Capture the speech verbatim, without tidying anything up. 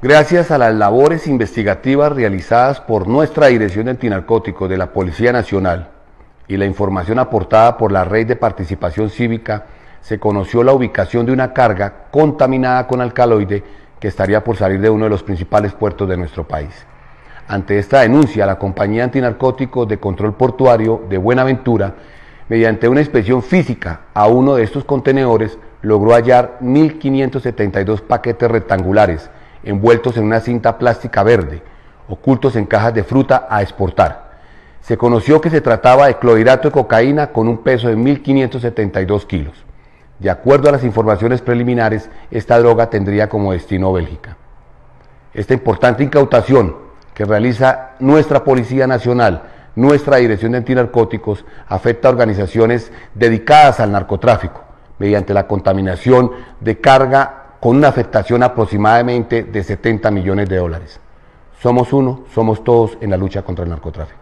Gracias a las labores investigativas realizadas por nuestra Dirección de Antinarcóticos de la Policía Nacional y la información aportada por la Red de Participación Cívica, se conoció la ubicación de una carga contaminada con alcaloide que estaría por salir de uno de los principales puertos de nuestro país. Ante esta denuncia, la Compañía Antinarcóticos de Control Portuario de Buenaventura, mediante una inspección física a uno de estos contenedores, logró hallar mil quinientos setenta y dos paquetes rectangulares envueltos en una cinta plástica verde, ocultos en cajas de fruta a exportar. Se conoció que se trataba de clorhidrato de cocaína con un peso de mil quinientos setenta y dos kilos. De acuerdo a las informaciones preliminares, esta droga tendría como destino Bélgica. Esta importante incautación que realiza nuestra Policía Nacional, nuestra Dirección de Antinarcóticos, afecta a organizaciones dedicadas al narcotráfico, mediante la contaminación de carga con una afectación aproximadamente de setenta millones de dólares. Somos uno, somos todos en la lucha contra el narcotráfico.